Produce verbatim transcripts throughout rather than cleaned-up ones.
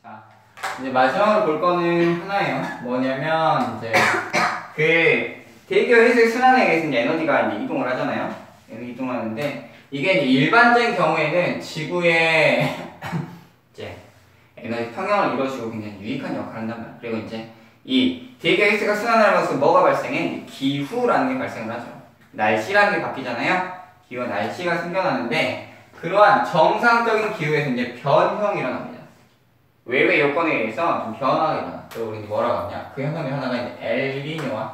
자, 이제 마지막으로 볼 거는 하나예요. 뭐냐면 이제 그 대기업 회색 순환에게서 이제 에너지가 이제 이동을 하잖아요. 이동을 하는데 이게 이제 일반적인 경우에는 지구의 이제 에너지 평형을 이루어주고 굉장히 유익한 역할을 한단 말이에요. 그리고 이제 이 대기업 회색가 순환을 하면서 뭐가 발생해? 기후라는 게 발생을 하죠. 날씨라는 게 바뀌잖아요. 기후와 날씨가 생겨나는데 그러한 정상적인 기후에서 이제 변형이 일어납니다. 외부의 요건에 의해서 좀 변화가 일어나. 그리고 우리 뭐라고 하냐? 그 현상 중 하나가 이제 엘니뇨와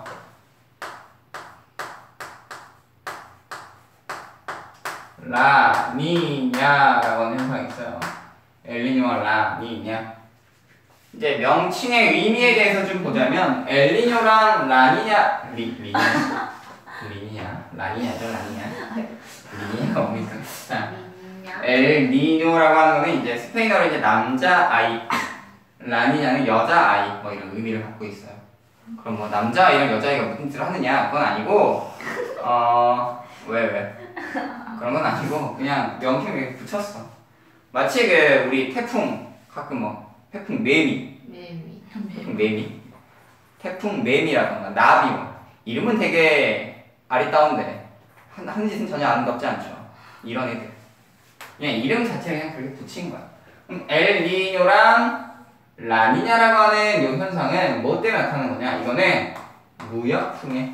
라니냐라고 하는 현상이 있어요. 엘니뇨와 라니냐. 이제 명칭의 의미에 대해서 좀 보자면 엘니뇨랑 라니냐 리 리냐 리냐 라니냐죠 라니냐 리냐가 뭡니까? 자, 엘니뇨라고 하는 거는 이제 스페인어로 이제 남자 아이, 라니냐는 여자 아이 뭐 이런 의미를 갖고 있어요. 그럼 뭐 남자 아이랑 여자 아이가 무슨 뜻을 하느냐? 그건 아니고 어 왜 왜? 그런 건 아니고 그냥 명칭을 붙였어. 마치 그 우리 태풍 가끔 뭐 태풍 매미, 매미, 태풍 매미, 태풍 매미라던가 나비 뭐 이름은 되게 아리따운데 한, 하는 짓은 전혀 아름답지 않죠. 이런 애들. 그냥 이름 자체를 그냥 그렇게 붙인 거야. 그럼 엘니뇨랑 라니냐라고 하는 이 현상은 뭐 때문에 나타나는 거냐? 이거는 무역풍의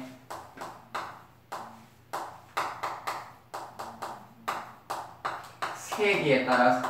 세기에 따라서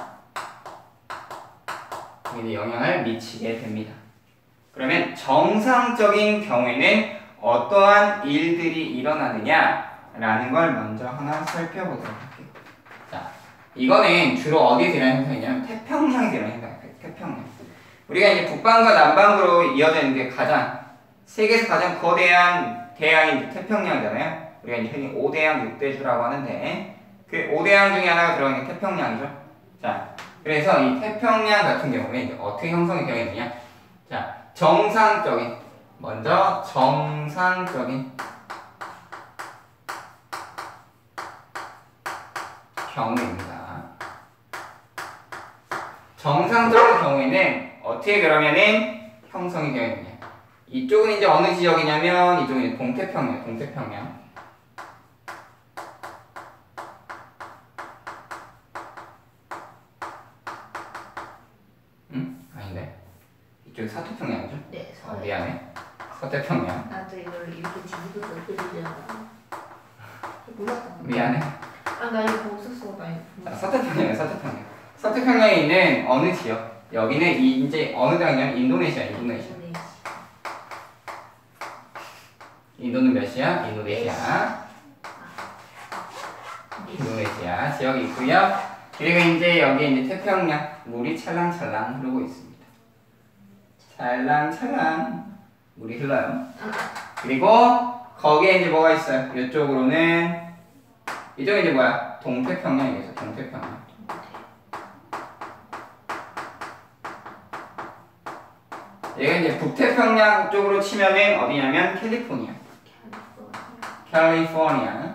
이제 영향을 미치게 됩니다. 그러면 정상적인 경우에는 어떠한 일들이 일어나느냐라는 걸 먼저 하나 살펴보도록 할게요. 자, 이거는 주로 어디에서 일어나는 현상이냐면 태평양에서 일어나는 현상이에요. 태평양. 우리가 이제 북반과 남반구로 이어져 있는 게 가장 세계에서 가장 거대한 대양이 태평양이잖아요. 우리가 이제 흔히 오대양 육대주라고 하는데 그 오대양 중에 하나가 들어있는 게 태평양이죠. 자, 그래서 이 태평양 같은 경우에 이제 어떻게 형성이 되어 있느냐? 자, 정상적인 먼저 정상적인 경우입니다. 정상적인 경우에는 어떻게 그러면은 형성이 되어 있느냐? 이쪽은 이제 어느 지역이냐면 이쪽은 이제 동태평양, 동태평양. 응? 아닌데. 이쪽 사태평양이죠? 네, 어, 미안해. 서태평양. 나도 이걸 이렇게 뒤집어서 그리려나. 몰랐다. 미안해. 아, 나 이거 없었어. 나 이거. 서태평양이야, 서태평양. 서태평양에 있는 어느 지역? 여기는 이 이제 어느 당이냐면 인도네시아, 인도네시아. 인도는 몇이야? 인도네시아. 인도네시아 지역이 있고요. 그리고 이제 여기 이제 태평양 물이 찰랑찰랑 흐르고 있습니다. 찰랑찰랑 물이 흘러요. 그리고 거기에 이제 뭐가 있어요? 이쪽으로는 이쪽이 이제 뭐야? 동태평양이겠어. 동태평양. 얘가 이제 북태평양 쪽으로 치면은 어디냐면 캘리포니아. 캘리포니아.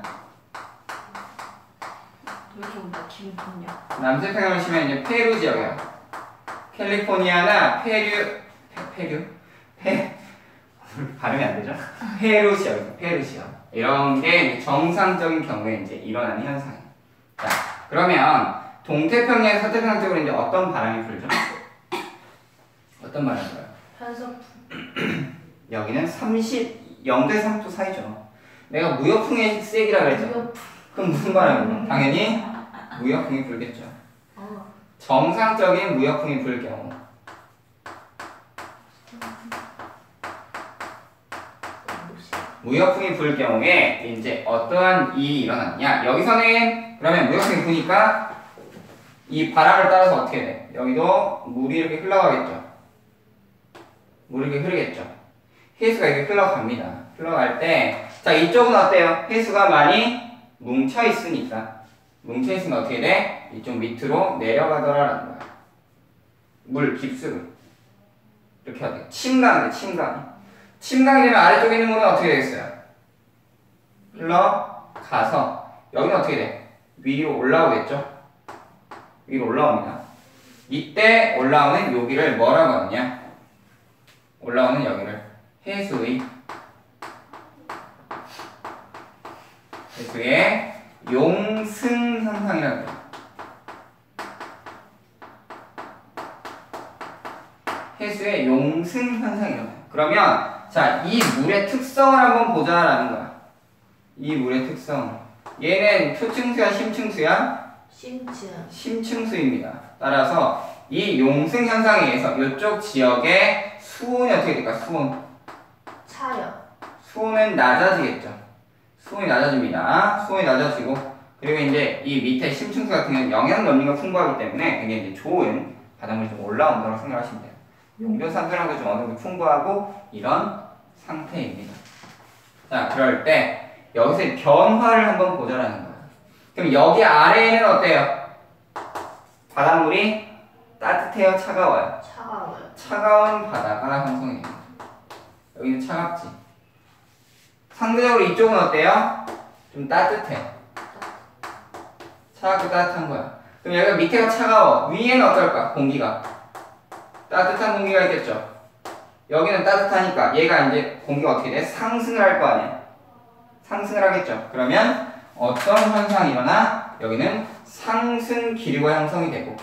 남태평양을 치면 이제 페루 지역이야. 캘리포니아나 페류, 페, 페류? 페, 발음이 안 되죠? 페루 지역, 페루 지역. 이런 게 정상적인 경우에 이제 일어나는 현상이에요. 자, 그러면 동태평양, 서태평양 쪽으로 이제 어떤 바람이 불죠? 어떤 바람이 불어요? 한서풍. 여기는 삼십, 영 대 삼 도 사이죠. 내가 무역풍의 세기라 그랬죠? 무역풍. 그럼 무슨 바람이에요? 당연히 무역풍이 불겠죠. 어. 정상적인 무역풍이 불 경우. 무역풍이 불 경우에 이제 어떠한 일이 일어났냐? 여기서는 그러면 무역풍이 부니까 이 바람을 따라서 어떻게 돼? 여기도 물이 이렇게 흘러가겠죠. 물이 이렇게 흐르겠죠. 해수가 이렇게 흘러갑니다. 흘러갈 때, 자, 이쪽은 어때요? 해수가 많이 뭉쳐 있으니까. 뭉쳐 있으면 어떻게 돼? 이쪽 밑으로 내려가더라라는 거야. 물 깊숙을. 이렇게 해야 돼. 침강이 돼, 침강이. 침강이 되면 아래쪽에 있는 물은 어떻게 되겠어요? 흘러가서, 여기는 어떻게 돼? 위로 올라오겠죠? 위로 올라옵니다. 이때 올라오는 여기를 뭐라고 하느냐? 올라오는 여기를 해수의 해수의 용승 현상이라고 해요. 해수의 용승 현상이라고 해요. 그러면 자, 이 물의 특성을 한번 보자라는 거야. 이 물의 특성. 얘는 표층수야, 심층수야? 심층. 심층수입니다. 따라서 이 용승 현상에 의해서 이쪽 지역의 수온이 어떻게 될까? 수온. 차요. 수온은 낮아지겠죠. 수온이 낮아집니다. 수온이 낮아지고 그리고 이제 이 밑에 심층수 같은 경우는 영양 염류가 풍부하기 때문에 굉장히 이제 좋은 바닷물이 좀 올라온다고 생각하시면 돼요. 용존산소량도 좀 어느 정도 풍부하고 이런 상태입니다. 자, 그럴 때 여기서 변화를 한번 보자라는 거예요. 그럼 여기 아래에는 어때요? 바닷물이 따뜻해요? 차가워요? 차가워요. 차가운 바다가 형성이 됩니다. 여기는 차갑지. 상대적으로 이쪽은 어때요? 좀 따뜻해. 차갑고 따뜻한 거야. 그럼 여기가 밑에가 차가워. 위에는 어떨까? 공기가. 따뜻한 공기가 있겠죠. 여기는 따뜻하니까 얘가 이제 공기가 어떻게 돼? 상승을 할 거 아니야. 상승을 하겠죠. 그러면 어떤 현상이 일어나? 여기는 상승 기류가 형성이 되고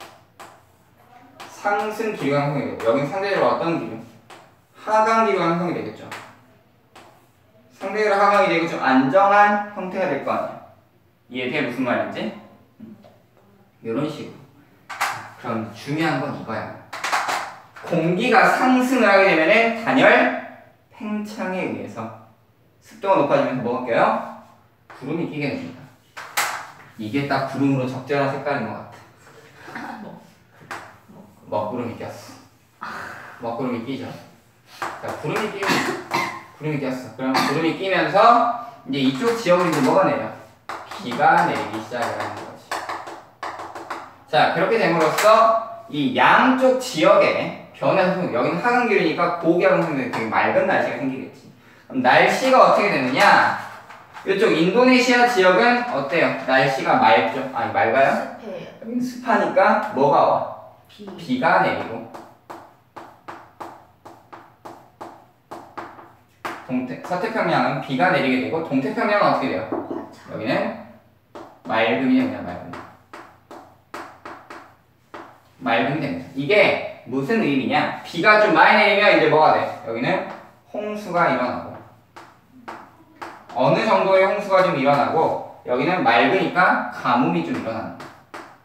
상승 기류가 형성이 되고 여기는 상대적으로 어떤 기류? 하강 기류가 형성이 되겠죠. 상대적으로 하강이 되고 좀 안정한 형태가 될 거 아니야. 이해돼? 무슨 말인지? 이런 식으로. 그럼 중요한 건 이거야. 공기가 상승을 하게 되면은 단열 팽창에 의해서 습도가 높아지면서 뭐가 껴요? 구름이 끼게 됩니다. 이게 딱 구름으로 적절한 색깔인 것 같아. 먹구름이 꼈어. 먹구름이 끼죠. 자, 구름이 끼면 구름이 꼈어. 그럼 구름이 끼면서 이제 이쪽 지역으로 이제 뭐가 내려? 비가 내리기 시작하는 거지. 자, 그렇게 됨으로써 이 양쪽 지역에 변화가 여기는 하강 기류니까 고기압 형성되면 되게 맑은 날씨가 생기겠지. 그럼 날씨가 어떻게 되느냐? 이쪽 인도네시아 지역은 어때요? 날씨가 맑죠? 아니 맑아요? 습해요. 여기는 습하니까 뭐가 와? 비. 비가 내리고 동태, 서태평양은 비가 내리게 되고 동태평양은 어떻게 돼요? 화창. 여기는 맑음이 그냥 맑음. 맑음이 됩니다. 이게 무슨 의미냐? 비가 좀 많이 내리면 이제 뭐가 돼? 여기는 홍수가 일어나고 어느 정도의 홍수가 좀 일어나고 여기는 맑으니까 가뭄이 좀 일어나는 거야.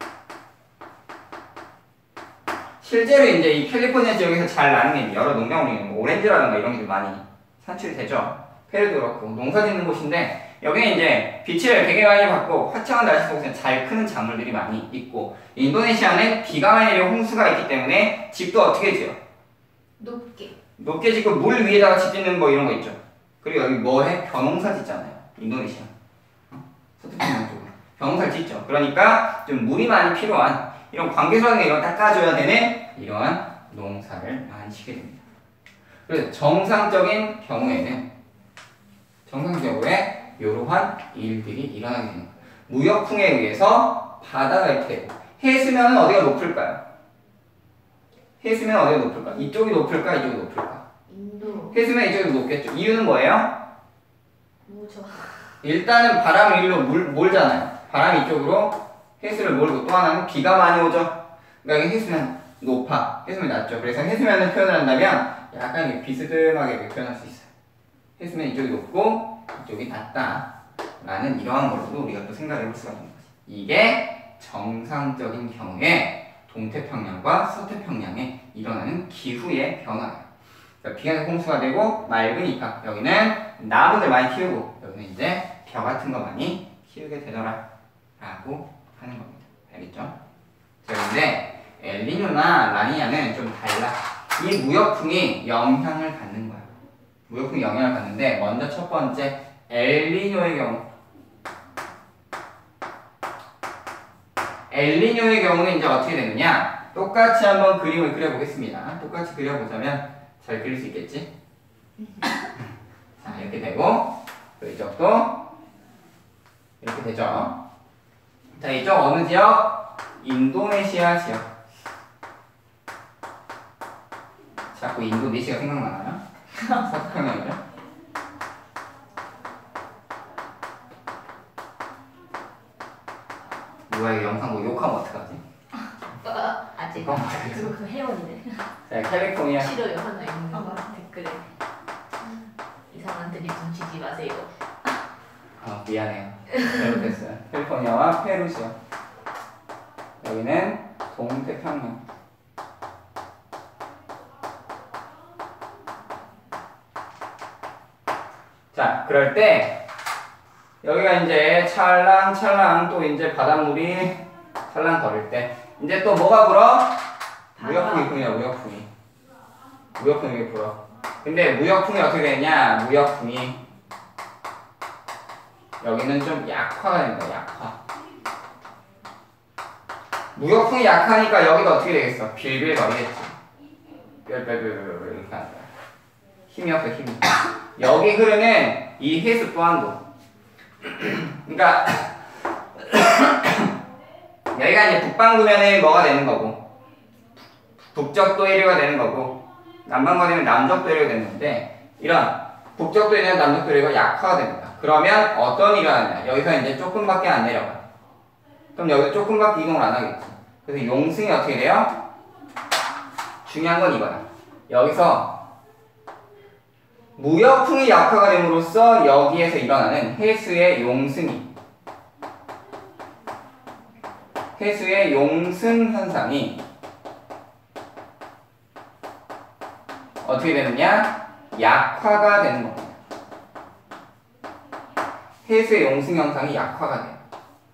실제로 이제 이 캘리포니아 지역에서 잘 나는 게 여러 농작물이 뭐 오렌지라든가 이런 게 좀 많이 산출이 되죠. 페루도 그렇고 농사 짓는 곳인데 여기는 이제 빛을 되게 많이 받고 화창한 날씨 속에서 잘 크는 작물들이 많이 있고 인도네시아는 비가 많이 내리고 홍수가 있기 때문에 집도 어떻게 지어? 높게. 높게 짓고 물 위에다가 집 짓는 거 이런 거 있죠. 그리고 여기 뭐해? 벼농사 짓잖아요. 인도네시아. 어? 서태평양 쪽으로. 벼농사를 짓죠. 그러니까 좀 물이 많이 필요한 이런 관계소라든가 이런 거 닦아줘야 되는 이러한 농사를 많이 짓게 됩니다. 그래서 정상적인 경우에는 정상적으로 이러한 일들이 일어나게 되는 거예요. 무역풍에 의해서 바다가 이렇게 되고 해수면은 어디가 높을까요? 해수면 어디가 높을까? 이쪽이 높을까? 이쪽이 높을까? 인도. 해수면 이쪽이 높겠죠. 이유는 뭐예요? 뭐죠? 일단은 바람이 일로 물, 몰잖아요. 바람이 이쪽으로 해수를 몰고 또 하나는 비가 많이 오죠. 그러니까 여기 해수면 높아. 해수면 낮죠. 그래서 해수면을 표현을 한다면 약간 비스듬하게 이렇게 표현할 수 있어요. 해수면 이쪽이 높고 이쪽이 낮다 라는 이러한 걸로도 우리가 또 생각을 해볼 수가 있는 거지. 이게 정상적인 경우에 동태평양과 서태평양에 일어나는 기후의 변화예요. 그러니까 비가 홍수가 되고 맑으니까 여기는 나무들 많이 키우고 여기는 이제 벼 같은 거 많이 키우게 되더라 라고 하는 겁니다. 알겠죠? 자, 그런데 엘니뇨나 라니냐는 좀 달라. 이 무역풍이 영향을 받는 거야. 무역풍이 영향을 받는데 먼저 첫 번째 엘니뇨의 경우 엘니뇨의 경우는 이제 어떻게 되느냐? 똑같이 한번 그림을 그려보겠습니다. 똑같이 그려보자면 잘 그릴 수 있겠지? 자, 이렇게 되고 또 이쪽도 이렇게 되죠. 자, 이쪽 어느 지역? 인도네시아 지역. 자꾸 인도네시아 생각나나요? 서태평양이죠? 누가 이 영상 보고 욕하면 어떡하지? 어, 아직 그건 말이야. 그거 그 회원이네. 자, 캘리포니아. 싫어요 하나 있는 아, 거 맞아. 댓글에 이상한 드립 좀 치지 마세요. 아, 미안해요. 잘못했어요. 캘리포니아와 페루시아. 여기는 동태평양. 자, 그럴 때 여기가 이제 찰랑찰랑 또 이제 바닷물이 찰랑 거릴 때 이제 또 뭐가 불어? 무역풍이 불이야, 무역풍이. 무역풍이 불어. 근데 무역풍이 어떻게 되냐? 무역풍이 여기는 좀 약화가 됩니다. 약화. 무역풍이 약하니까 여기도 어떻게 되겠어? 빌빌거리겠지. 뼈뼈뼈뼈 이렇게 하는 거야. 힘이 없어, 힘이. 여기 흐르는 이 해수 또한도. 그러니까 여기가 이제 북반구면은 뭐가 되는 거고, 북적도 해류가 되는 거고, 남반구 되면 남적도 해류가 되는 건데, 이런 북적도 해류나 남적도 해류가 약화가 됩니다. 그러면 어떤 일이 일어나냐? 여기서 이제 조금밖에 안 내려가. 그럼 여기서 조금밖에 이동을 안 하겠지. 그래서 용승이 어떻게 돼요? 중요한 건 이거야. 여기서 무역풍이 약화가 됨으로써 여기에서 일어나는 해수의 용승이 해수의 용승 현상이 어떻게 되느냐? 약화가 되는 겁니다. 해수의 용승 현상이 약화가 돼요.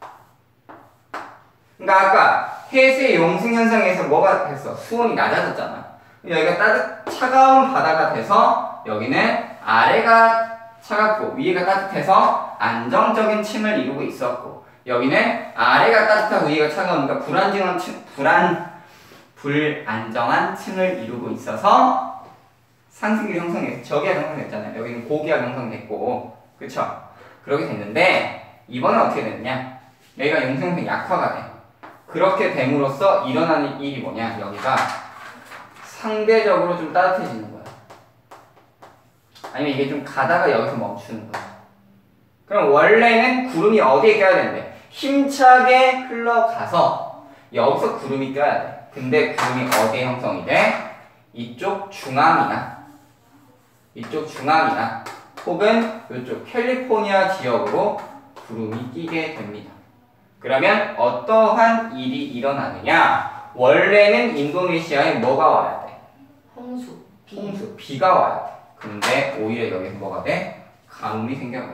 그러니까 아까 해수의 용승 현상에서 뭐가 됐어? 수온이 낮아졌잖아. 여기가 따뜻 차가운 바다가 돼서 여기는 아래가 차갑고 위에가 따뜻해서 안정적인 층을 이루고 있었고, 여기는 아래가 따뜻하고 위에가 차가우니까 불안정한 층, 불안 불안정한 층을 이루고 있어서 상승기를 형성해서 저기압이 형성됐잖아요. 여기는 고기압이 형성됐고, 그쵸? 그렇게 됐는데 이번엔 어떻게 됐냐? 여기가 용승이 약화가 돼. 그렇게 됨으로써 일어나는 일이 뭐냐? 여기가 상대적으로 좀 따뜻해지는 거야. 아니면 이게 좀 가다가 여기서 멈추는 거야. 그럼 원래는 구름이 어디에 껴야 되는데? 힘차게 흘러가서 여기서 구름이 껴야 돼. 근데 구름이 어디에 형성이 돼? 이쪽 중앙이나 이쪽 중앙이나 혹은 이쪽 캘리포니아 지역으로 구름이 끼게 됩니다. 그러면 어떠한 일이 일어나느냐? 원래는 인도네시아에 뭐가 와야 돼? 홍수, 비. 홍수, 비가 와야 돼. 근데 오히려 여기서 뭐가 돼? 가뭄이 생겨요.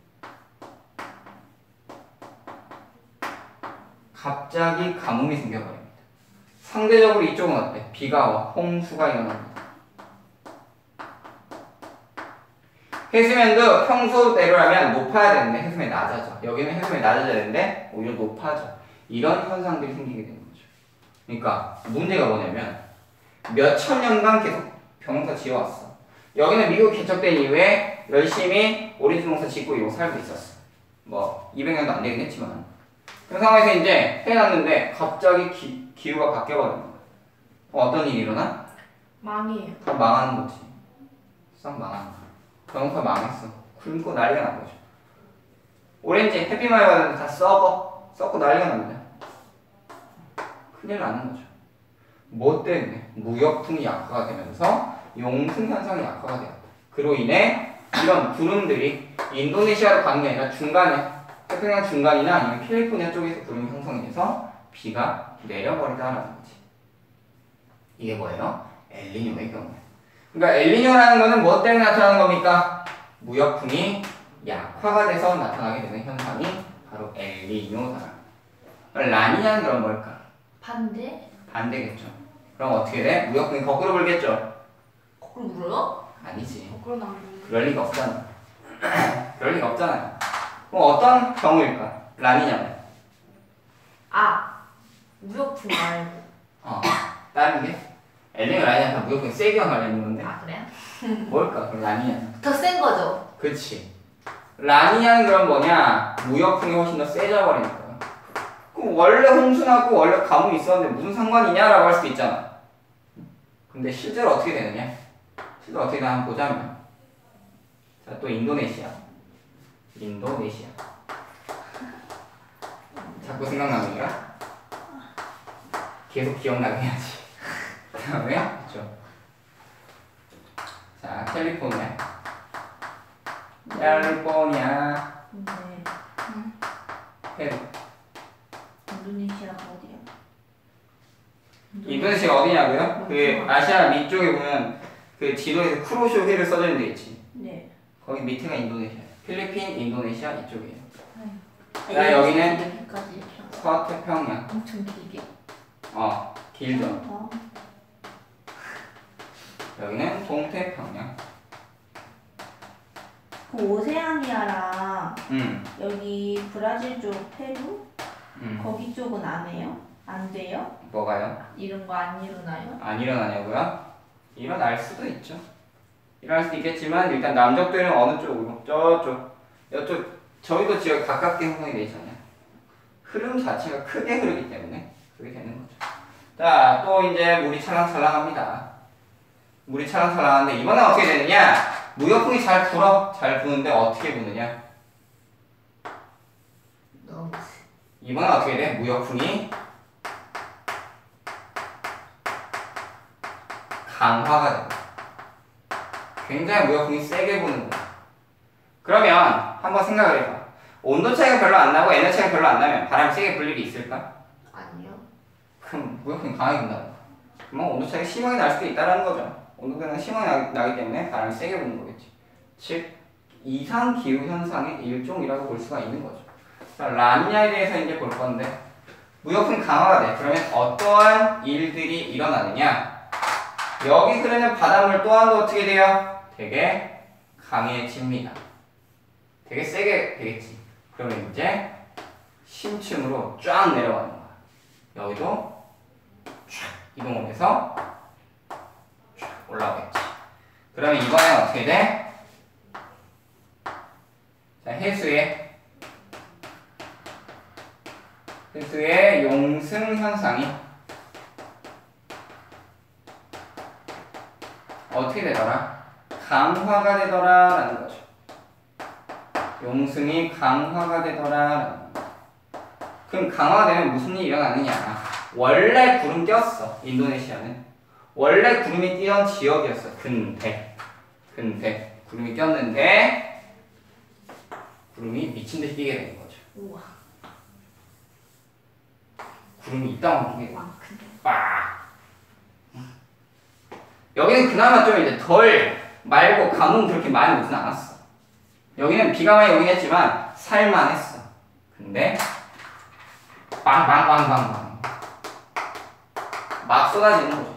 갑자기 가뭄이 생겨버립니다. 상대적으로 이쪽은 어때? 비가 와, 홍수가 일어납니다. 해수면도 평소대로라면 높아야 되는데 해수면이 낮아져. 여기는 해수면이 낮아져야 되는데 오히려 높아져. 이런 현상들이 생기게 되는 거죠. 그러니까 문제가 뭐냐면 몇천 년간 계속 벼농사 지어왔어. 여기는 미국 개척된 이후에 열심히 오리지 농사 짓고 이러고 살고 있었어. 뭐 이백 년도 안 되긴 했지만 그 상황에서 이제 해놨는데 갑자기 기, 기후가 바뀌어버리는 거야. 어, 어떤 일이 일어나? 망이에요. 다 망하는 거지. 싹 망하는 거야. 벼농사 망했어. 굶고 난리가 난 거죠. 오렌지 햇빛 많이 받으면 다 썩어. 썩고 난리가 납니다. 큰일 나는 거죠. 뭐 때문에? 무역풍이 약화가 되면서 용승 현상이 약화가 되었다. 그로 인해 이런 구름들이 인도네시아로 가는 게 아니라 중간에 태평양 중간이나 아니면 캘리포니아 쪽에서 구름이 형성이 돼서 비가 내려버리다라는 거지. 이게 뭐예요? 엘니뇨의 경우에. 그러니까 엘니뇨라는 거는 뭐 때문에 나타나는 겁니까? 무역풍이 약화가 돼서 나타나게 되는 현상이 바로 엘니뇨다. 라니냐는 그럼 뭘까? 반대? 반대겠죠. 그럼 어떻게 돼? 무역풍이 거꾸로 불겠죠? 거꾸로 물어요? 아니지. 거꾸로 나오는. 그럴 리가 없잖아. 그럴 리가 없잖아요. 그럼 어떤 경우일까? 라니냐는? 아, 무역풍 말고. 어, 다른 게? 엘니뇨 라니냐 다 무역풍이 세게 말하는 건데 아, 그래요? 뭘까? 그럼 라니냐는? 더 센 거죠? 그치. 라니냐는 그럼 뭐냐? 무역풍이 훨씬 더 세져 버리니까. 그럼 원래 홍수 나고 원래 가뭄이 있었는데 무슨 상관이냐라고 할 수도 있잖아. 근데 실제로 어떻게 되느냐? 실제로 어떻게 되나 한번 보자면, 자, 또 인도네시아. 인도네시아. 자꾸 생각나는 거야? 계속 기억나게 해야지. 그 다음에, 그쵸. 자, 캘리포니아. 캘리포니아. 네. 페루. 인도네시아가 어디야? 인도네시아 어디냐고요? 그 아시아 밑쪽에 보면 그 지도에서 쿠로쇼 회를 써져 있는 데 있지. 네. 거기 밑에가 인도네시아. 필리핀, 인도네시아 이쪽이에요. 아유. 자, 여기는 여기까지 서태평양. 엄청 길게. 어, 길죠. 어. 여기는 동태평양. 그 오세아니아랑 음, 여기 브라질 쪽 페루 음. 거기 쪽은 안 해요? 안 돼요? 뭐가요? 이런 거 안 일어나요? 안 일어나냐고요? 일어날 수도 있죠. 일어날 수도 있겠지만 일단 남쪽들은 어느 쪽으로? 저쪽. 이쪽 저희도 지역 가깝게 형성이 돼 있잖아요. 흐름 자체가 크게 흐르기 때문에 그게 되는 거죠. 자, 또 이제 물이 찰랑찰랑합니다. 물이 찰랑찰랑한데 이번엔 어떻게 되느냐? 무역풍이 잘 불어. 잘 부는데 어떻게 부느냐? 너무 이번엔 어떻게 돼? 무역풍이 강화가 됩니다. 굉장히 무역풍이 세게 부는 거야. 그러면 한번 생각을 해봐. 온도 차이가 별로 안 나고 에너지 차이가 별로 안 나면 바람이 세게 불 일이 있을까? 아니요. 그럼 무역풍이 강하게 분다는 거야. 그러면 온도 차이가 심하게 날 수도 있다는 거죠. 온도 변화가 심하게 나기, 나기 때문에 바람이 세게 부는 거겠지. 즉 이상 기후 현상의 일종이라고 볼 수가 있는 거죠. 자, 라니냐에 대해서 이제 볼 건데 무역풍이 강화가 돼. 그러면 어떠한 일들이 일어나느냐? 여기 흐르는 바닷물 또한도 어떻게 돼요? 되게 강해집니다. 되게 세게 되겠지. 그러면 이제 심층으로 쫙 내려가는 거야. 여기도 쫙 이동을 해서 쫙 올라오겠지. 그러면 이번엔 어떻게 돼? 자, 해수의 해수의 용승 현상이 어떻게 되더라? 강화가 되더라 라는 거죠. 용승이 강화가 되더라 라는 거. 그럼 강화되면 무슨 일이 일어나느냐? 원래 구름 꼈어. 인도네시아는 원래 구름이 끼던 지역이었어. 근데 근데 구름이 꼈는데 구름이 미친 듯이 끼게 되는 거죠. 우와. 구름이 이따만 끼게 돼. 와 근데. 빡. 여기는 그나마 좀 이제 덜 맑고 강은 그렇게 많이 오진 않았어. 여기는 비가 많이 오긴 했지만 살만했어. 근데 빵빵빵빵빵 막 쏟아지는 거죠.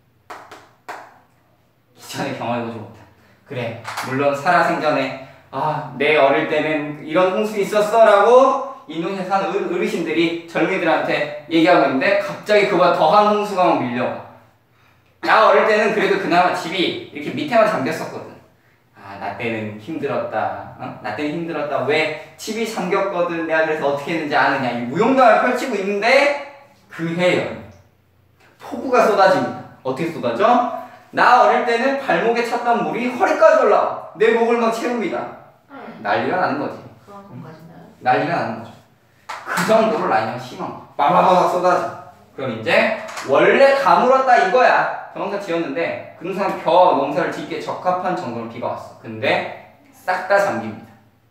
이전에 경험해보지 못한. 그래, 물론 살아생전에 아, 내 어릴 때는 이런 홍수 있었어 라고 인도네시아 사는 어르신들이 젊은이들한테 얘기하고 있는데 갑자기 그보다 더한 홍수가 막 밀려와. 나 어릴 때는 그래도 그나마 집이 이렇게 밑에만 잠겼었거든. 아, 나 때는 힘들었다. 어? 나 때는 힘들었다. 왜 집이 잠겼거든. 내가 그래서 어떻게 했는지 아느냐. 이 무용담을 펼치고 있는데 그 해요. 폭우가 쏟아집니다. 어떻게 쏟아져? 나 어릴 때는 발목에 찼던 물이 허리까지 올라와. 내 목을 막 채웁니다. 난리가 나는 거지. 그런 것까지 나요? 난리가 나는 거죠. 그 정도로 라인이 심한 거. 빠바바박 쏟아져. 그럼 이제 원래 가물었다 이거야. 농사 지었는데 그 농사는 벼 농사를 짓기에 적합한 정도로 비가 왔어. 근데 싹 다 잠깁니다.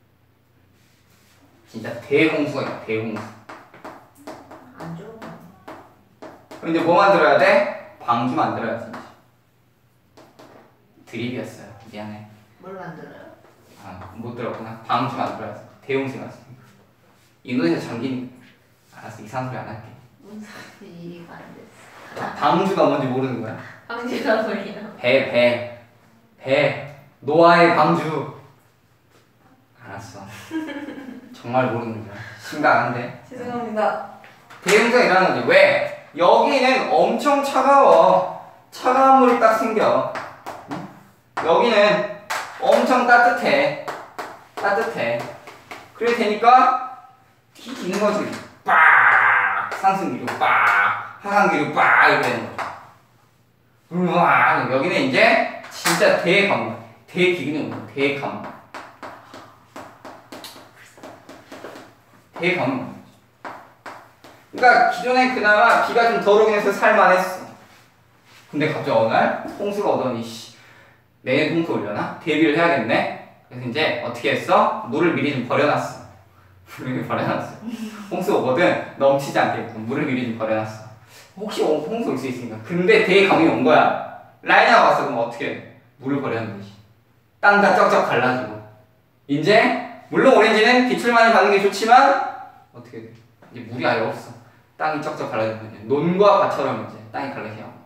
진짜 대홍수가 있다. 대홍수. 안 좋은 거. 그럼 이제 뭐 만들어야 돼? 방주 만들어야지. 드립이었어요. 미안해. 뭘 만들어요? 아, 못 들었구나. 방주 만들어야지. 대홍수가 왔으니까. 인도네시아 잠긴. 알았어. 이상한 소리 안 할게. 무슨 이해가 안 됐어. 방주가 뭔지 모르는 거야. 방지가 뭐예요? 배, 배, 배, 노아의 방주. 알았어. 정말 모르는 거야. 심각한데. 죄송합니다. 대형사가 일어나는 거지. 왜? 여기는 엄청 차가워. 차가운 물이 딱 생겨. 응? 여기는 엄청 따뜻해. 따뜻해. 그래 되니까 튀기는 거지. 빡! 상승기류 빡! 하강기류 빡! 이렇게 되는 거죠. 우와 여기는 이제 진짜 대강물, 대기근용, 대강물, 대강물. 그러니까 기존에 그나마 비가 좀 덜 오긴 해서 살만했어. 근데 갑자기 어느 날 홍수가 오더니 씨, 내년 홍수 올려나? 대비를 해야겠네. 그래서 이제 어떻게 했어? 물을 미리 좀 버려놨어. 물을 버려놨어. 홍수 오거든 넘치지 않게끔 물을 미리 좀 버려놨어. 혹시 홍수 올 수 있으니까. 근데 대강이 온 거야. 라인이나 왔어. 그럼 어떻게 해? 물을 버렸는데 땅 다 쩍쩍 갈라지고. 이제 물론 오렌지는 빛을만을 받는 게 좋지만 어떻게 돼? 이제 물이 아예 없어. 땅이 쩍쩍 갈라지면 논과 밭처럼 이제 땅이 갈라지게 합니다.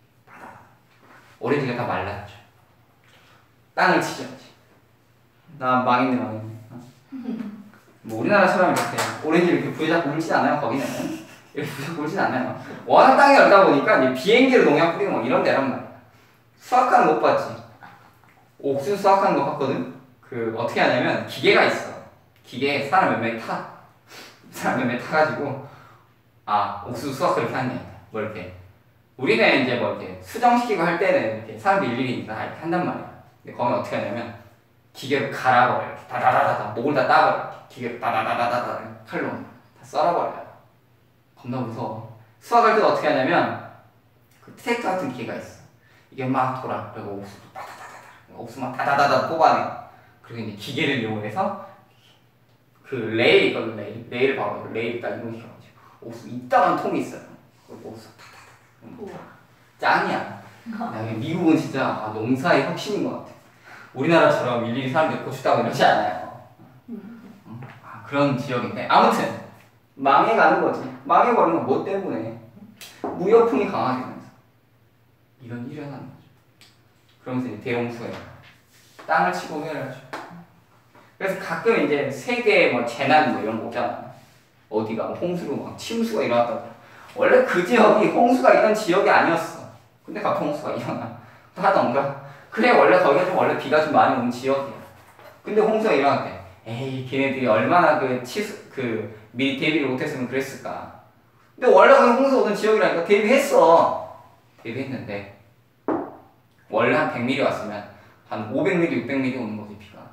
오렌지가 다 말랐죠. 땅을 치죠. 나 망했네 망했네. 뭐 우리나라처럼 이렇게 오렌지를 이렇게 부여잡고 울진 않아요. 거기는 이렇게 부여잡고 울진 않아요. 워낙 땅이 넓다 보니까 이제 비행기로 농약 뿌리고 막 이런 데란 말이야. 수확하는 거 못 봤지? 옥수수 수확하는 거 봤거든? 그 어떻게 하냐면 기계가 있어. 기계에 사람 몇 명이 타. 사람 몇 명이 타가지고 아 옥수수 수확을 이렇게 하는 게 아니다. 뭐 이렇게 우리는 이제 뭐 이렇게 수정시키고 할 때는 이렇게 사람들 일일이 다 이렇게 한단 말이야. 근데 거기는 어떻게 하냐면 기계로 갈아버려. 이렇게 다다다다다 목을 다 따버려. 기계로 다다다다다다 칼로 다 썰어버려. 겁나 무서워. 수확할 때도 어떻게 하냐면 그 트랙터 같은 기계가 있어. 이게 막 돌아. 그리고 옥수 다다다다다 옥수 막 다다다다 뽑아내. 그리고 이제 기계를 이용해서 그 레일 있거든. 레일 레일 봐봐. 레일 딱 이용시켜가지고 옥수 이따만 통이 있어요. 거기 옥수 다다다다 짱이야. 미국은 진짜 아, 농사의 혁신인 것 같아. 우리나라처럼 일일이 사람들이 고추 따고 이러지 않아요. 음. 아, 그런 지역인데 아무튼 망해가는 거지. 망해버리는 건 뭐 때문에? 무역풍이 강화되면서 이런 일이 일어나는 거죠. 그러면서 이제 대홍수에 땅을 치고 후회를 하죠. 그래서 가끔 이제 세계 뭐 재난 뭐 이런 거 오잖아. 어디가 뭐 홍수로 막 침수가 일어났다고. 원래 그 지역이 홍수가 있던 지역이 아니었어. 근데 갑자기 홍수가 일어나. 하던가. 그래 원래 거기가 좀 원래 비가 좀 많이 오는 지역이야. 근데 홍수가 일어났대. 에이 걔네들이 얼마나 그 치수 그 미리 대비를 못했으면 그랬을까. 근데 원래 거기 홍수 오는 지역이라니까 대비했어. 대비했는데 원래 한 백 밀리미터 왔으면 한 오백 밀리미터, 육백 밀리미터 오는 거지 비가.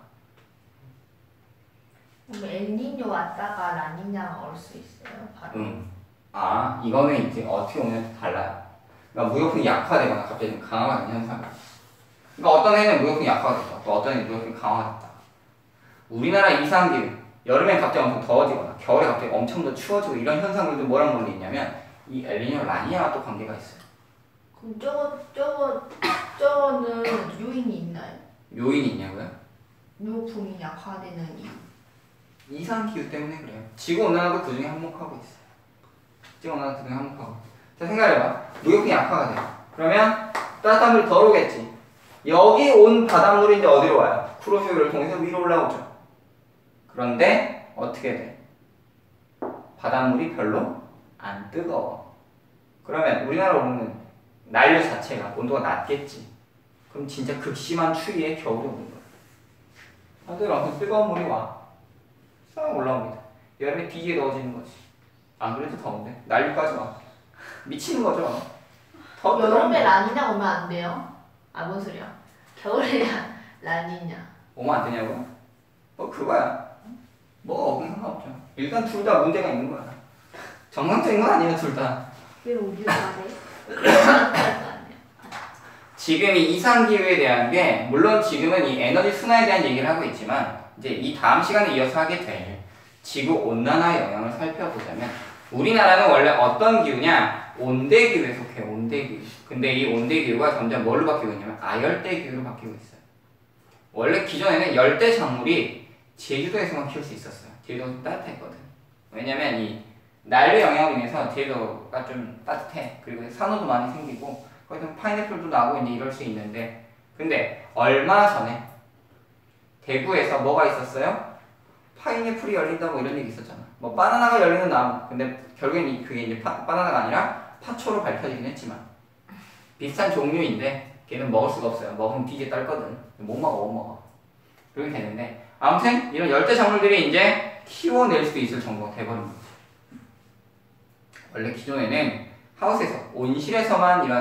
그럼 엘니뇨 왔다가 라니냐가 올 수 있어요? 바로? 응. 아 이거는 이제 어떻게 오냐에 달라요. 그러니까 무역풍이 약화되거나 갑자기 좀 강화가 되는 현상이 있어. 그러니까 어떤 해는 무역풍이 약화됐다. 또 어떤 해는 무역풍이 강화됐다. 우리나라 이상기후 여름엔 갑자기 엄청 더워지거나 겨울에 갑자기 엄청 더 추워지고 이런 현상들도 뭐랑 관계 있냐면 이 엘니뇨 라니냐와 또 관계가 있어요. 그럼 저거 저거 저거는 요인이 있나요? 요인이 있냐고요? 무역풍이 약화되는 이유. 이상기후 때문에 그래요. 지구온난화도 그 중에 한몫하고 있어요. 지구온난화 그 중에 한몫하고. 자 생각해봐. 무역풍이 약화가 돼. 그러면 따뜻한 물이 덜 오겠지. 여기 온 바닷물이 이제 어디로 와요? 쿠로쇼를 통해서 위로 올라오죠. 그런데 어떻게 돼? 바닷물이 별로 안 뜨거워. 그러면 우리나라 오는 난류 자체가 온도가 낮겠지. 그럼 진짜 극심한 추위에 겨울이 오는 거야. 하늘에 엄청 뜨거운 물이 와. 싹 올라옵니다. 여름에 뒤지게 더워지는 거지. 안 그래도 더운데 난류까지 와. 미치는 거죠. 더 여름에 라니냐 오면 안 돼요? 아 뭔 소리야? 겨울에 라니냐. 오면 안 되냐고? 뭐 그거야. 뭐 없는 상관없죠. 일단 둘 다 문제가 있는 거야. 정상적인 건 아니에요 둘 다. 왜 우리가 해? 지금 이 이상기후에 대한 게 물론 지금은 이 에너지 순환에 대한 얘기를 하고 있지만 이제 이 다음 시간에 이어서 하게 될 지구 온난화의 영향을 살펴보자면 우리나라는 원래 어떤 기후냐? 온대기후에 속해. 온대기후. 근데 이 온대기후가 점점 뭘로 바뀌고 있냐면 아열대기후로 바뀌고 있어요. 원래 기존에는 열대 작물이 제주도에서만 키울 수 있었어요. 제주도가 좀 따뜻했거든. 왜냐면 이 난류 영향으로 인해서 제주도가 좀 따뜻해. 그리고 산호도 많이 생기고 거기서 파인애플도 나고 이제 이럴 수 있는데 근데 얼마 전에 대구에서 뭐가 있었어요? 파인애플이 열린다 뭐 이런 얘기 있었잖아. 뭐 바나나가 열리는 나무. 근데 결국엔 그게 이제 파, 바나나가 아니라 파초로 밝혀지긴 했지만 비슷한 종류인데 걔는 먹을 수가 없어요. 먹으면 뒤지게 딸거든. 못 먹어 못 먹어. 그렇게 되는데 아무튼 이런 열대 작물들이 이제 키워낼 수도 있을 정도가 돼버린 거지. 원래 기존에는 하우스에서 온실에서만 이런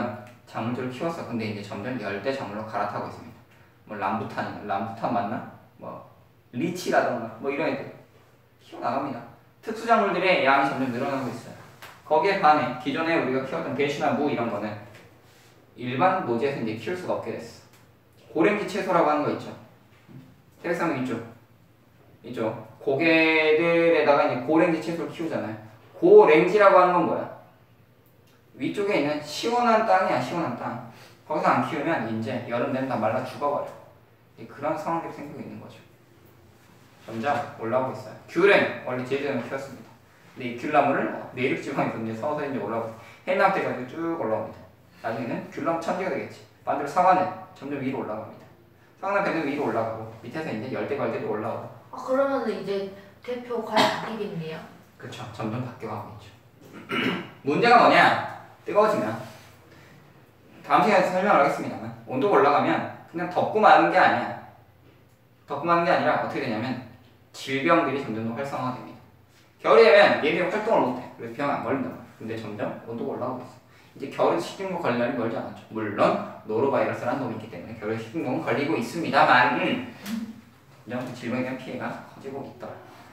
작물들을 키웠어. 근데 이제 점점 열대 작물로 갈아타고 있습니다. 뭐 람부탄, 람부탄 맞나? 뭐 리치라던가 뭐 이런 애들 키워나갑니다. 특수작물들의 양이 점점 늘어나고 있어요. 거기에 반해 기존에 우리가 키웠던 대추나 무 이런 거는 일반 노지에서 이제 키울 수가 없게 됐어. 고랭지 채소라고 하는 거 있죠. 태백산맥 이쪽 이쪽 고개들에다가 이제 고랭지 채소를 키우잖아요. 고랭지라고 하는 건 뭐야? 위쪽에 있는 시원한 땅이야. 시원한 땅. 거기서 안 키우면 이제 여름 되면 다 말라 죽어버려. 그런 상황들이 생기고 있는 거죠. 점점 올라오고 있어요. 귤은 원래 제주도에는 키웠습니다. 근데 이 귤나무를 내륙 지방에서 이제 서서 이제 올라오고 해남 때까지 쭉 올라옵니다. 나중에는 귤나무 천지가 되겠지. 반대로 사과는 점점 위로 올라갑니다. 사과나 배는 위로 올라가고 밑에서 이제 열대과일들이 올라오고. 아 그러면 이제 대표 과일 바뀌겠네요. 그렇죠. 점점 바뀌어가고 있죠. 문제가 뭐냐? 뜨거워지면 다음 시간에 설명을 하겠습니다만 온도가 올라가면 그냥 덥고 마는 게 아니야. 덥고 마는 게 아니라 어떻게 되냐면 질병들이 점점 더 활성화가 됩니다. 겨울이 되면 얘들이 활동을 못해. 그래서 병 안 걸린단 말이야. 근데 점점 온도가 올라가고 있어. 이제 겨울에 식중독 걸릴 날이 멀지 않았죠. 물론 노로바이러스라는 놈이 있기 때문에 겨울에 식중독은 걸리고 있습니다만 점점 질병에 대한 피해가 커지고 있다.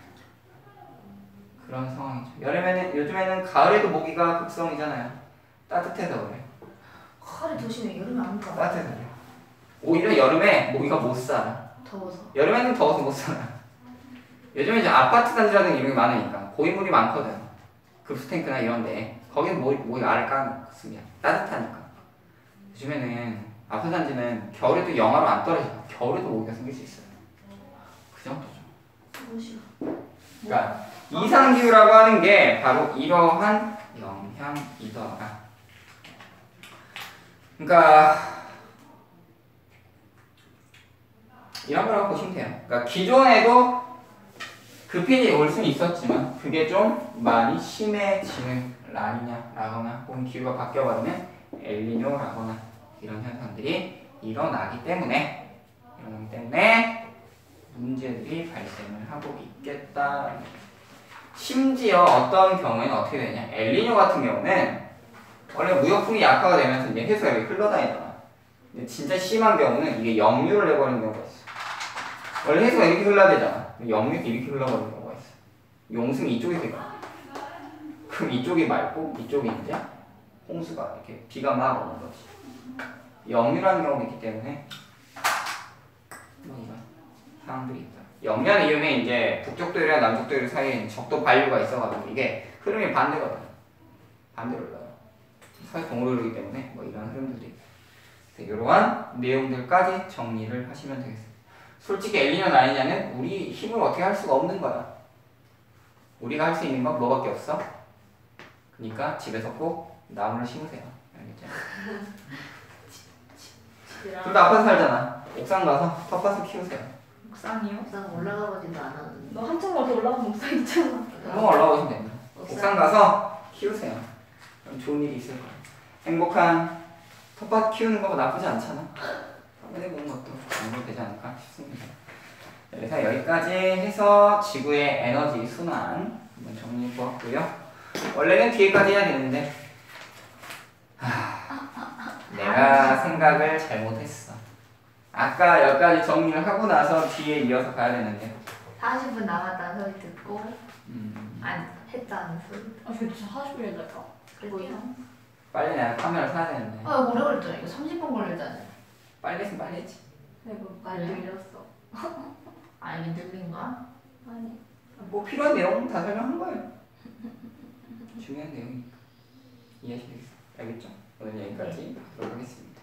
그런 상황이죠. 여름에는 요즘에는 가을에도 모기가 극성이잖아요. 따뜻해서 그래. 가을에 더 심해. 여름에 안 가. 따뜻해서 그래. 오히려 여름에 모기가 못 살아. 더워서. 여름에는 더워서 못 살아. 요즘에 이제 아파트 단지라는 이런 게 많으니까 고인물이 많거든. 급수탱크나 이런데 거기는 모기, 모기 알을 까놓습니다. 따뜻하니까. 요즘에는 아파트 단지는 겨울에도 영하로 안 떨어져. 겨울에도 모기가 생길 수 있어요. 그 정도죠. 너무 싫어. 그러니까 이상기후라고 하는 게 바로 이러한 영향이더라. 그러니까 이런 거라고 보시면 돼요. 그러니까 기존에도 급히 올 수는 있었지만 그게 좀 많이 심해지는 라니냐라거나 혹은 기후가 바뀌어버리면 엘니뇨라거나 이런 현상들이 일어나기 때문에 일어나기 때문에 문제들이 발생을 하고 있겠다. 심지어 어떤 경우에는 어떻게 되냐? 엘니뇨 같은 경우는 원래 무역풍이 약화가 되면서 이제 해수가 이렇게 흘러다니잖아. 근데 진짜 심한 경우는 이게 역류를 해버리는 경우가 있어. 원래 해수가 이렇게 흘러대잖아. 역류가 이렇게 흘러버리는 경우가 있어. 용승이 이쪽에 되거든. 그럼 이쪽이 맑고 이쪽이 이제 홍수가 이렇게 비가 막 오는 거지. 역류라는 경우가 있기 때문에 뭐 이런 상황들이 있다. 역류하는 이유는 이제 북쪽도율이랑 남쪽도율 사이에 적도 반류가 있어가지고 이게 흐름이 반대거든. 반대로 흘러요. 사회 동으로 흐르기 때문에 뭐 이런 흐름들이 있다. 이러한 내용들까지 정리를 하시면 되겠습니다. 솔직히 엘니뇨는 아니냐는 우리 힘으로 어떻게 할 수가 없는 거야. 우리가 할 수 있는 건 뭐밖에 없어? 그러니까 집에서 꼭 나무를 심으세요. 알겠죠? 둘 다 아파트 살잖아. 옥상 가서 텃밭을 키우세요. 옥상이요? 옥상 올라가보지도 않았는데. 너 한참만 더 올라가면 옥상 있잖아. 한번 올라오시면 됩니다. 옥상 가서 키우세요. 그럼 좋은 일이 있을 거예요. 행복한 텃밭 키우는 거 나쁘지 않잖아. 한번 해보는 것도 도움이 되지 않을까 싶습니다. 그래서 여기까지 해서 지구의 에너지 순환 한번 정리해 보았고요. 원래는 뒤에까지 해야 되는데 하... 내가 생각을 잘못했어. 아까 여기까지 정리를 하고 나서 뒤에 이어서 가야 되는데 사십 분 남았다는 소리 듣고 음... 안 했다는 소리. 아, 저 진짜 사십 분이나 할까? 그래요? 빨리 내가 카메라 사야 되는데 아 오래 걸렸잖아. 이거 삼십 분 걸렸잖아요. 빨리 했으면 빨리 했지. 내가 많이 늘렸어. 아 이게 늘린 거야? 아니. 뭐 필요한 내용 다 설명한 거예요. 중요한 내용이니까 이해하시겠어요? 알겠죠? 오늘 여기까지 하도록 하겠습니다.